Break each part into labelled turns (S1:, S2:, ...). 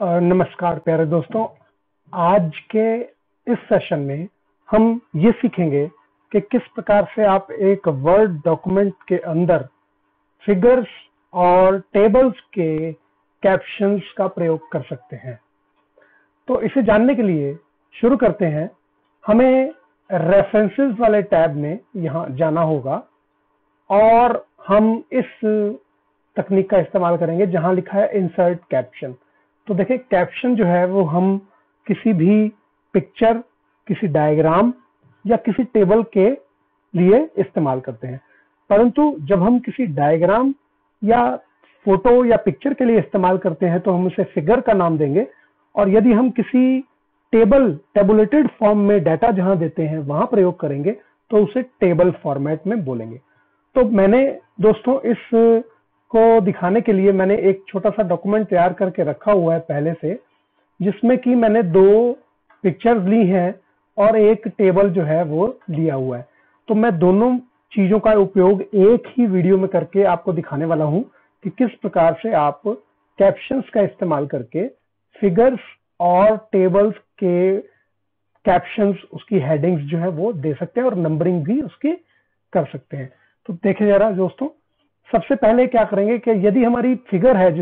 S1: नमस्कार प्यारे दोस्तों। आज के इस सेशन में हम ये सीखेंगे कि किस प्रकार से आप एक वर्ड डॉक्यूमेंट के अंदर फिगर्स और टेबल्स के कैप्शंस का प्रयोग कर सकते हैं। तो इसे जानने के लिए शुरू करते हैं। हमें रेफरेंसेस वाले टैब में यहाँ जाना होगा और हम इस तकनीक का इस्तेमाल करेंगे जहाँ लिखा है इंसर्ट कैप्शन। तो देखिए, कैप्शन जो है वो हम किसी भी पिक्चर, किसी डायग्राम या किसी टेबल के लिए इस्तेमाल करते हैं। परंतु जब हम किसी डायग्राम या फोटो या पिक्चर के लिए इस्तेमाल करते हैं तो हम उसे फिगर का नाम देंगे, और यदि हम किसी टेबुलेटेड फॉर्म में डाटा जहां देते हैं वहां प्रयोग करेंगे तो उसे टेबल फॉर्मेट में बोलेंगे। तो मैंने दोस्तों इस को दिखाने के लिए मैंने एक छोटा सा डॉक्यूमेंट तैयार करके रखा हुआ है पहले से, जिसमें कि मैंने 2 पिक्चर्स ली हैं और एक टेबल जो है वो लिया हुआ है। तो मैं दोनों चीजों का उपयोग एक ही वीडियो में करके आपको दिखाने वाला हूं कि किस प्रकार से आप कैप्शंस का इस्तेमाल करके फिगर्स और टेबल्स के कैप्शंस, उसकी हेडिंग्स जो है वो दे सकते हैं और नंबरिंग भी उसकी कर सकते हैं। तो देखें जरा दोस्तों, सबसे पहले क्या करेंगे कि यदि हमारी फिगर है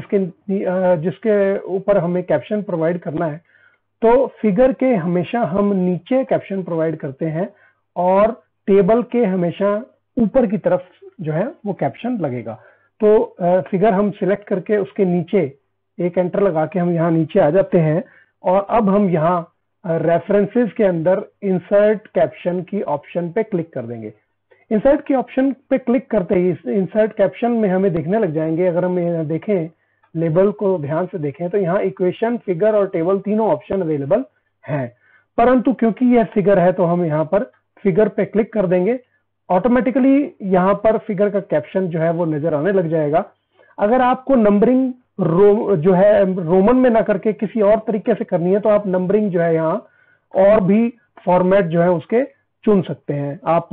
S1: जिसके ऊपर हमें कैप्शन प्रोवाइड करना है, तो फिगर के हमेशा हम नीचे कैप्शन प्रोवाइड करते हैं और टेबल के हमेशा ऊपर की तरफ जो है वो कैप्शन लगेगा। तो फिगर हम सिलेक्ट करके उसके नीचे एक एंटर लगा के हम यहाँ नीचे आ जाते हैं और अब हम यहाँ रेफरेंसेस के अंदर इंसर्ट कैप्शन की ऑप्शन पे क्लिक कर देंगे। इंसर्ट की ऑप्शन पे क्लिक करते ही इंसर्ट कैप्शन में हमें देखने लग जाएंगे। अगर हम यहाँ देखें, लेबल को ध्यान से देखें तो यहाँ इक्वेशन, फिगर और टेबल तीनों ऑप्शन अवेलेबल हैं। परंतु क्योंकि यह फिगर है तो हम यहाँ पर फिगर पे क्लिक कर देंगे। ऑटोमेटिकली यहाँ पर फिगर का कैप्शन जो है वो नजर आने लग जाएगा। अगर आपको नंबरिंग जो है रोमन में ना करके किसी और तरीके से करनी है तो आप नंबरिंग जो है यहाँ और भी फॉर्मेट जो है उसके चुन सकते हैं। आप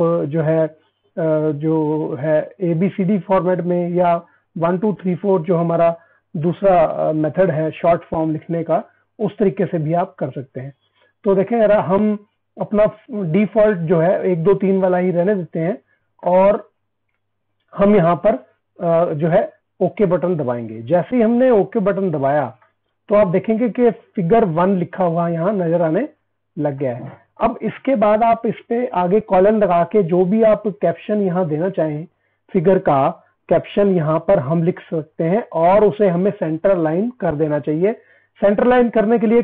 S1: जो है ABCD फॉर्मेट में या 1 2 3 4 जो हमारा दूसरा मेथड है शॉर्ट फॉर्म लिखने का, उस तरीके से भी आप कर सकते हैं। तो देखें जरा, हम अपना डिफॉल्ट जो है 1 2 3 वाला ही रहने देते हैं और हम यहाँ पर जो है ओके बटन दबाएंगे। जैसे ही हमने ओके बटन दबाया तो आप देखेंगे कि फिगर 1 लिखा हुआ यहाँ नजर आने लग गया है। अब इसके बाद आप इस पे आगे कॉलन लगा के जो भी आप कैप्शन यहाँ देना चाहें, फिगर का कैप्शन यहाँ पर हम लिख सकते हैं और उसे हमें सेंटर लाइन कर देना चाहिए। सेंटर लाइन करने के लिए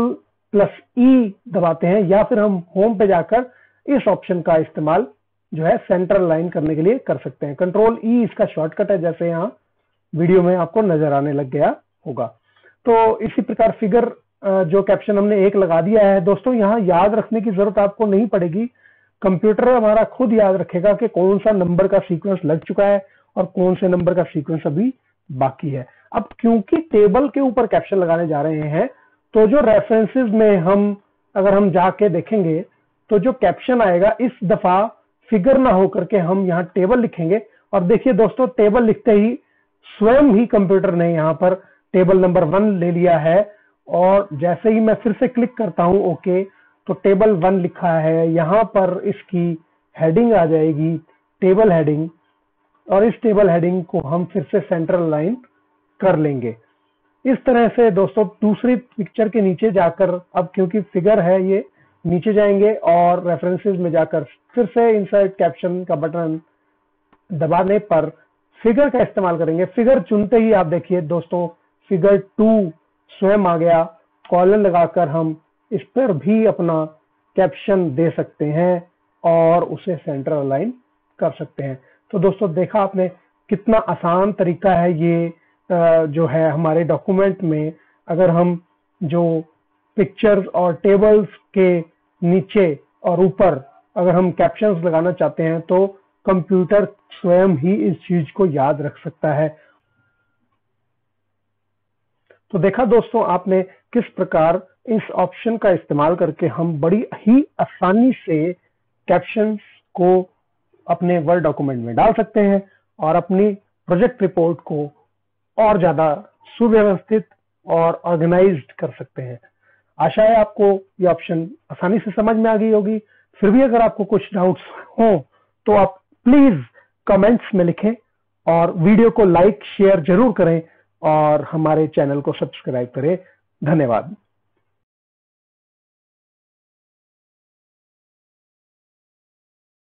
S1: Ctrl+E दबाते हैं या फिर हम होम पे जाकर इस ऑप्शन का इस्तेमाल जो है सेंटर लाइन करने के लिए कर सकते हैं। Ctrl+E इसका शॉर्टकट है, जैसे यहाँ वीडियो में आपको नजर आने लग गया होगा। तो इसी प्रकार फिगर जो कैप्शन हमने एक लगा दिया है दोस्तों, यहाँ याद रखने की जरूरत आपको नहीं पड़ेगी। कंप्यूटर हमारा खुद याद रखेगा कि कौन सा नंबर का सीक्वेंस लग चुका है और कौन से नंबर का सीक्वेंस अभी बाकी है। अब क्योंकि टेबल के ऊपर कैप्शन लगाने जा रहे हैं तो जो रेफरेंसेस में अगर हम जाके देखेंगे तो जो कैप्शन आएगा इस दफा फिगर ना होकर के हम यहाँ टेबल लिखेंगे। और देखिए दोस्तों, टेबल लिखते ही स्वयं ही कंप्यूटर ने यहाँ पर टेबल नंबर 1 ले लिया है और जैसे ही मैं फिर से क्लिक करता हूं ओके, तो टेबल 1 लिखा है। यहाँ पर इसकी हेडिंग आ जाएगी, टेबल हेडिंग, और इस टेबल हेडिंग को हम फिर से सेंट्रल लाइन कर लेंगे। इस तरह से दोस्तों दूसरी पिक्चर के नीचे जाकर, अब क्योंकि फिगर है ये, नीचे जाएंगे और रेफरेंसेस में जाकर फिर से इंसर्ट कैप्शन का बटन दबाने पर फिगर का इस्तेमाल करेंगे। फिगर चुनते ही आप देखिए दोस्तों, फिगर 2 स्वयं आ गया। कॉलन लगाकर हम इस पर भी अपना कैप्शन दे सकते हैं और उसे सेंटर अलाइन कर सकते हैं। तो दोस्तों देखा आपने कितना आसान तरीका है ये जो है हमारे डॉक्यूमेंट में। अगर हम जो पिक्चर्स और टेबल्स के नीचे और ऊपर अगर हम कैप्शंस लगाना चाहते हैं तो कंप्यूटर स्वयं ही इस चीज को याद रख सकता है। तो देखा दोस्तों आपने किस प्रकार इस ऑप्शन का इस्तेमाल करके हम बड़ी ही आसानी से कैप्शंस को अपने वर्ड डॉक्यूमेंट में डाल सकते हैं और अपनी प्रोजेक्ट रिपोर्ट को और ज्यादा सुव्यवस्थित और ऑर्गेनाइज्ड कर सकते हैं। आशा है आपको ये ऑप्शन आसानी से समझ में आ गई होगी। फिर भी अगर आपको कुछ डाउट्स हो तो आप प्लीज कमेंट्स में लिखें और वीडियो को लाइक शेयर जरूर करें और हमारे चैनल को सब्सक्राइब करें। धन्यवाद।